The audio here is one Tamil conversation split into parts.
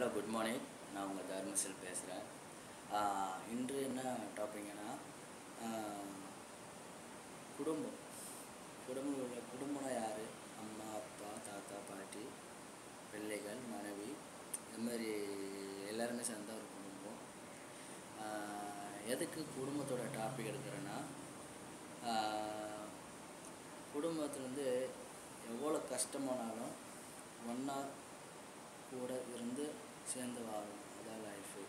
Hello good morning. நான் உங்கள் தர்மசல் பேசுகிறேன். இன்று என்ன டாபிக்னா குடும்பம். குடும்பம்னா யார்? அம்மா, அப்பா, தாத்தா, பாட்டி, பிள்ளைகள், மனைவி, இது மாதிரி எல்லாருமே சேர்ந்தா ஒரு குடும்பம். எதுக்கு குடும்பத்தோட டாபிக் எடுக்கிறேன்னா, குடும்பத்துலேருந்து எவ்வளோ கஷ்டமானாலும் ஒன்றா கூட இருந்து சேர்ந்து வாழணும். அதான் லைஃபு.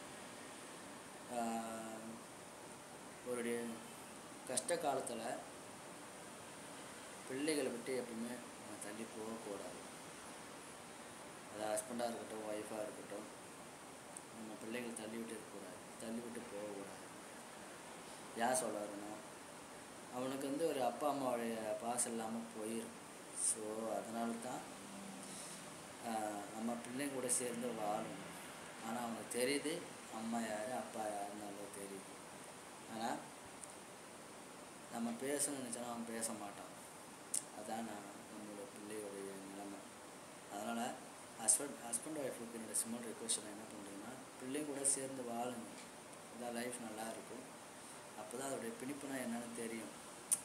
ஒரு கஷ்ட காலத்தில் பிள்ளைகளை விட்டு எப்பவுமே நம்ம தள்ளி போகக்கூடாது. அது ஹஸ்பண்டாக இருக்கட்டும், ஒய்ஃபாக இருக்கட்டும், நம்ம பிள்ளைகளை தள்ளி விட்டு இருக்கக்கூடாது, தள்ளி விட்டு போகக்கூடாது. ஏன் சொல்கிறாருன்னா, அவனுக்கு ஒரு அப்பா அம்மாவுடைய பாசம் இல்லாமல் போயிடும். ஸோ அதனால தான் நம்ம பிள்ளைங்க கூட சேர்ந்து வாழணும். ஆனால் அவனுக்கு தெரியுது அம்மா யார், அப்பா யாருன்னு நல்லா தெரியுது. ஆனால் நம்ம பேசணும்னு நினச்சோன்னா அவன் பேச மாட்டான். அதான் நம்மளோட பிள்ளையோடைய நிலைமை. அதனால் ஹஸ்பண்ட் ஒய்ஃபுக்கு என்னோடய சிம்பிள் ரிக்வெஸ்ட் என்ன பண்ணுறதுன்னா, பிள்ளைங்க கூட சேர்ந்து வாழுங்க. அதான் லைஃப் நல்லா இருக்கும். அப்போ தான் அதோடைய பிணிப்புனா என்னென்னு தெரியும்.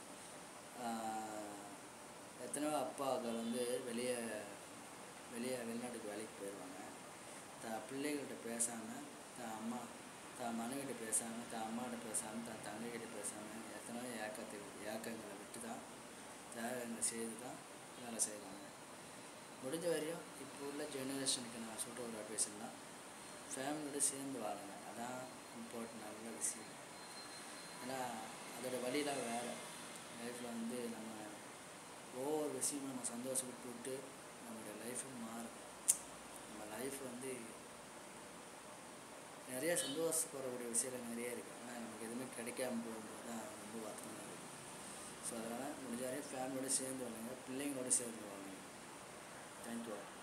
எத்தனையோ அப்பாக்கள் வெளிநாட்டுக்கு வேலைக்கு போயிடுவாங்க. பிள்ளைகள்கிட்ட பேசாமல், மனைவிகிட்ட பேசாமல், அம்மாகிட்ட பேசாமல், தங்கைகிட்ட பேசாமல், எத்தனையோ ஏக்கங்களை விட்டு தான் தியாகங்களை செய்து தான் வேலை செய்கிறாங்க. முடிஞ்ச வரையும் இப்போ உள்ள ஜெனரேஷனுக்கு நான் சொல்கிற ஒரு அட்வைஸ்னா, ஃபேமிலியோடு சேர்ந்து வாழுங்க. அதான் இம்பார்ட்டன்ட், நல்ல விஷயம். ஏன்னா அதோடய வழியெலாம் வேறு. லைஃப்பில் நம்ம ஒவ்வொரு விஷயமும் நம்ம சந்தோஷப்பட்டு நம்மளுடைய லைஃபும் மாறும். நம்ம லைஃப் நிறைய சந்தோஷப்படக்கூடிய விஷயங்கள் நிறைய இருக்குது. ஆனால் நமக்கு எதுவுமே கிடைக்காம போகும்போது தான் ரொம்ப வருத்தமாக இருக்குது. ஸோ அதனால் முடிஞ்சாலே ஃபேமிலியோடு சேர்ந்து வாழுங்க, பிள்ளைங்களோடு சேர்ந்து வாழுங்க. தேங்க்யூ.